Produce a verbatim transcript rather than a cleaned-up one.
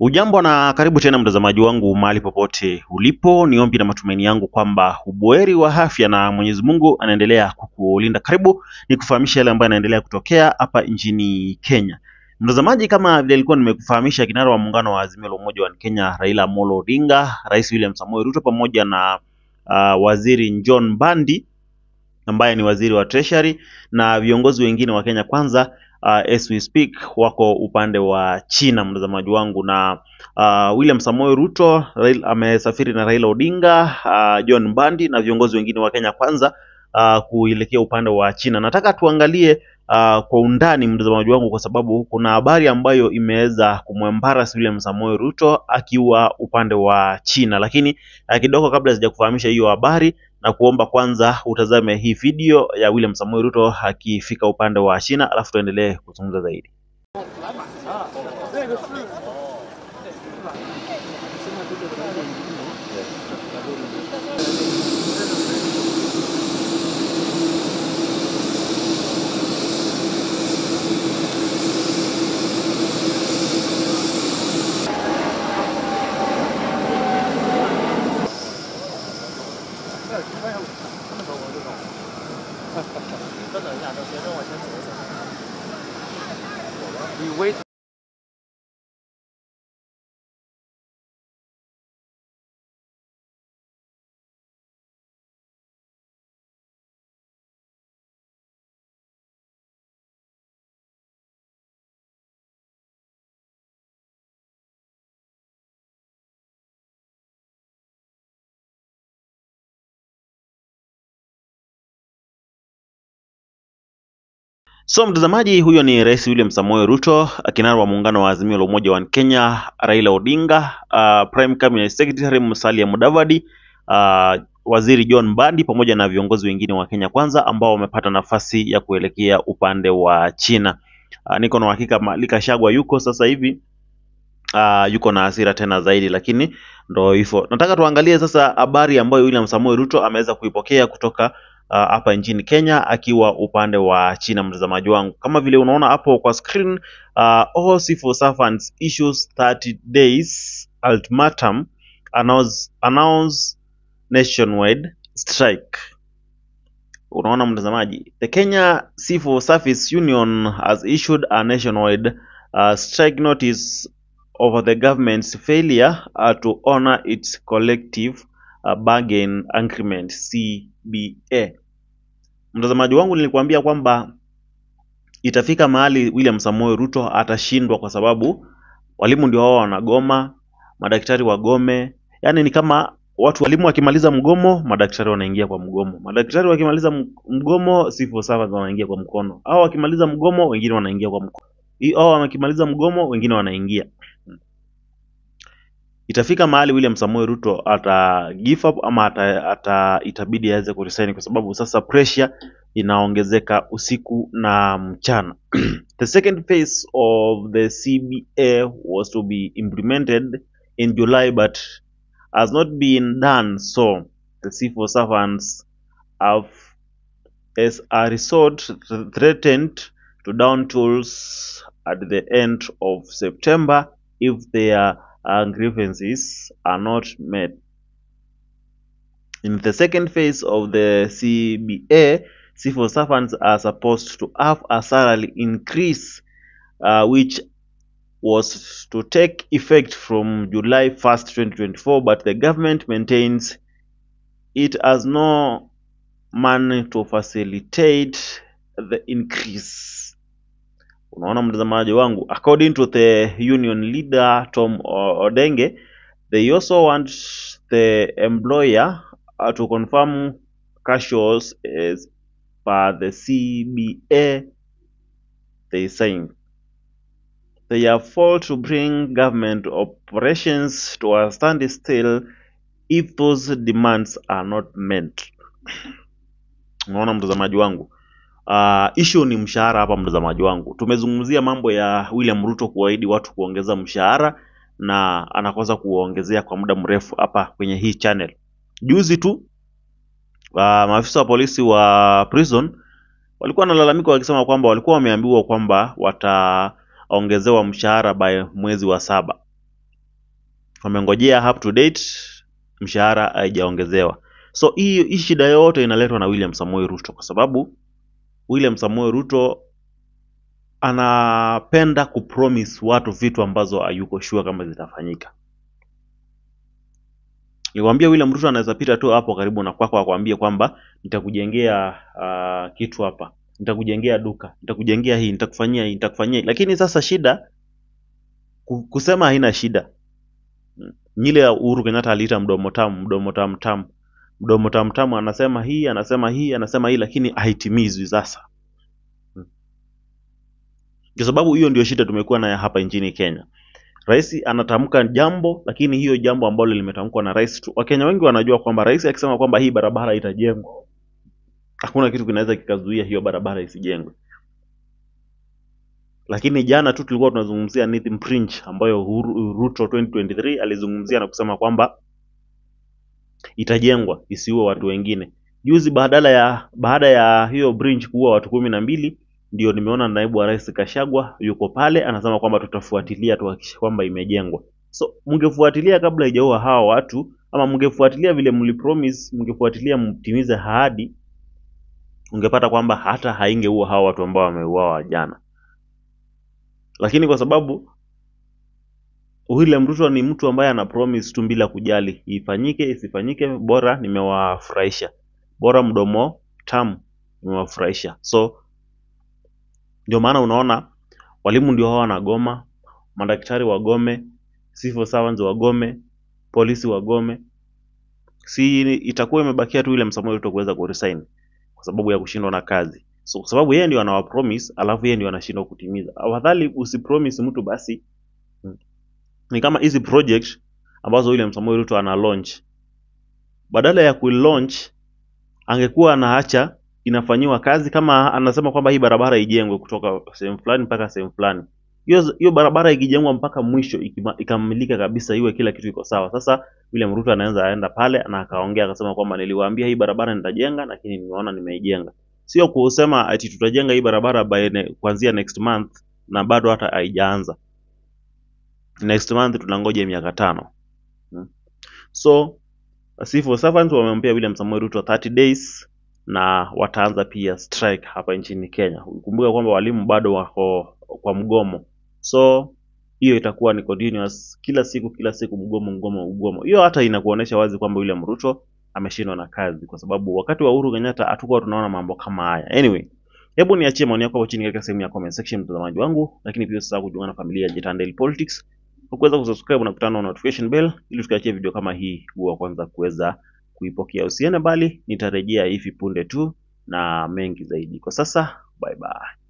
Ujambo na karibu tena mtazamaji wangu mahali popote ulipo. Ni ombi na matumaini yangu kwamba ubuheri wa afya na Mwenyezi Mungu anaendelea kukulinda. Karibu ni kufahamisha yale ambayo yanaendelea kutokea hapa nchini Kenya. Mtazamaji, kama vile nilikuwa nimekufahamisha, kinara wa muungano wa Azimio la Umoja wa Kenya Raila Amolo Odinga, Rais William Samoei Ruto pamoja na uh, Waziri John Mbadi ambaye ni waziri wa Treasury na viongozi wengine wa Kenya Kwanza, Uh, as we speak wako upande wa China mtazamaji wangu, na uh, William Samoei Ruto Raila, amesafiri na Raila Odinga, uh, John Mbadi na viongozi wengine wa Kenya Kwanza uh, kuelekea upande wa China. Nataka tuangalie uh, kwa undani mtazamaji wangu, kwa sababu kuna habari ambayo imeweza kumwembarasi William Samoei Ruto akiwa upande wa China, lakini uh, kidogo kabla sijakufahamisha hiyo habari, na kuomba kwanza utazame hii video ya William Samoei Ruto akifika upande wa China, alafu tuendelee kuzungumza zaidi. We wait. So mtazamaji, huyo ni Rais William Samoei Ruto, kinara wa muungano wa Azimio la Umoja wa Kenya Raila Odinga, uh, Prime Cabinet Secretary Musalia Mudavadi, uh, Waziri John Mbadi pamoja na viongozi wengine wa Kenya Kwanza ambao wamepata nafasi ya kuelekea upande wa China. Uh, niko na hakika Malika Shagwa yuko sasa hivi uh, yuko na hasira tena zaidi, lakini ndio hivyo. Nataka tuangalie sasa habari ambayo William Samoei Ruto ameweza kuipokea kutoka hapa uh, nchini Kenya akiwa upande wa China mtazamaji wangu. Kama vile unaona hapo kwa screen, uh, all civil servants issues thirty days ultimatum announce, announce nationwide strike. Unaona mtazamaji, the Kenya Civil Service Union has issued a nationwide uh, strike notice over the government's failure uh, to honor its collective uh, bargain agreement C B A. Mtazamaji wangu, nilikwambia kwamba itafika mahali William Samoei Ruto atashindwa, kwa sababu walimu ndio wao wanagoma, madaktari wagome. Yani ni kama watu walimu wakimaliza mgomo, madaktari wanaingia kwa mgomo. Madaktari wakimaliza mgomo, civil servants wanaingia kwa mkono. Hao wakimaliza mgomo, wengine wanaingia kwa mkono. Hao wakimaliza mgomo, wengine wanaingia. Itafika mahali William Samoei Ruto ata give up ama ata, ata itabidi aweze kuresign, kwa sababu sasa pressure inaongezeka usiku na mchana. The second phase of the C B A was to be implemented in July but has not been done, so the civil servants have as a result threatened to down tools at the end of September if their uh, grievances are not met. In the second phase of the C B A, civil servants are supposed to have a salary increase uh, which was to take effect from July first twenty twenty-four, but the government maintains it has no money to facilitate the increase. Unaona mtazamaji wangu, according to the union leader Tom Odenge, they also want the employer uh, to confirm casuals as per the C B A they signed. They are forced to bring government operations to a standstill if those demands are not met. Unaona mtazamaji wangu, Uh, issue ni mshahara hapa mtazamaji wangu. Tumezungumzia mambo ya William Ruto kuahidi watu kuongeza mshahara na anakosa kuongezea kwa muda mrefu hapa kwenye hii channel. Juzi tu uh, maafisa wa polisi wa prison walikuwa wanalalamika wakisema kwamba walikuwa wameambiwa kwamba wataongezewa mshahara by mwezi wa saba. wamengojea up to date, mshahara haijaongezewa. So hii hii shida yote inaletwa na William Samoei Ruto, kwa sababu William Samoei Ruto anapenda kupromise watu vitu ambazo hayuko sure kama zitafanyika. Niwaambia William Ruto anaweza pita tu hapo karibu na kwako akwambie kwamba nitakujengea uh, kitu hapa, nitakujengea duka, nitakujengea hii, nitakufanyia hii, nitakufanyia hii. Lakini sasa shida kusema haina shida. Nyile Uhuru Kenyatta aliita mdomo tamu, mdomo tamu tamu. Mdomo tamu tamu anasema hii, anasema hii, anasema hii, lakini haitimizwi sasa. Kwa sababu hiyo ndio shida tumekuwa nayo hapa nchini Kenya. Rais anatamka jambo, lakini hiyo jambo ambalo limetamkwa na rais tu. Wakenya wengi wanajua kwamba rais akisema kwamba hii barabara itajengwa, hakuna kitu kinaweza kikazuia hiyo barabara isijengwe. Lakini jana tu tulikuwa tunazungumzia Nathan Prince ambayo Ruto twenty twenty-three alizungumzia na kusema kwamba itajengwa isiwe watu wengine. Juzi badala ya baada ya hiyo bridge kuwa watu kumi na mbili, ndio nimeona naibu wa rais Gachagua yuko pale anasema kwamba tutafuatilia tuhakikishe kwamba imejengwa. So mngefuatilia kabla haijaua hawa watu, ama mngefuatilia vile mlipromise, mngefuatilia mtimize ahadi, ungepata kwamba hata haingeua hawa watu ambao wameuawa jana. Lakini kwa sababu William Ruto ni mtu ambaye ana promise tu bila kujali ifanyike isifanyike, bora nimewafurahisha, bora mdomo tamu nimewafurahisha. So ndio maana unaona walimu ndio hao wanagoma, madaktari wagome, civil servants wagome, polisi wagome. Si itakuwa imebakia tu William Samoei Ruto kuweza kuresign kwa sababu ya kushindwa na kazi. So kwa sababu yeye ndio anawa promise, alafu yeye ndio anashindwa kutimiza. Afadhali usipromise mtu basi. Ni kama hizi project ambazo William Samoei Ruto ana launch, badala ya ku launch angekuwa anaacha inafanyiwa kazi. Kama anasema kwamba hii barabara ijengwe kutoka sehemu fulani mpaka sehemu fulani, hiyo hiyo barabara ikijengwa mpaka mwisho ikamilika kabisa, iwe kila kitu iko sawa. Sasa William Ruto anaweza aenda pale na akaongea akasema kwamba niliwaambia hii barabara nitajenga, lakini nimeona nimeijenga. Sio kusema ati tutajenga hii barabara by ne, kuanzia next month na bado hata haijaanza. Next month tunangoja miaka tano. Hmm. So civil servants wamempea William Samoei Ruto thirty days na wataanza pia strike hapa nchini Kenya. Kumbuka kwamba walimu bado wako kwa mgomo. So hiyo itakuwa ni continuous, kila siku kila siku mgomo mgomo mgomo. Hiyo hata inakuonesha wazi kwamba William Ruto ameshindwa na kazi, kwa sababu wakati wa Uhuru Kenyatta hatukuwa tunaona mambo kama haya. Anyway, hebu niachie maoni yako hapo chini katika sehemu ya comment section mtazamaji wangu, lakini pia usisahau kujiunga na familia ya Jackson Tani Politics. Ukiweza kusubscribe na kutana na notification bell ili tukiachia video kama hii huwa kwanza kuweza kuipokea. Usiende bali, nitarejea hivi punde tu na mengi zaidi. Kwa sasa, bye bye.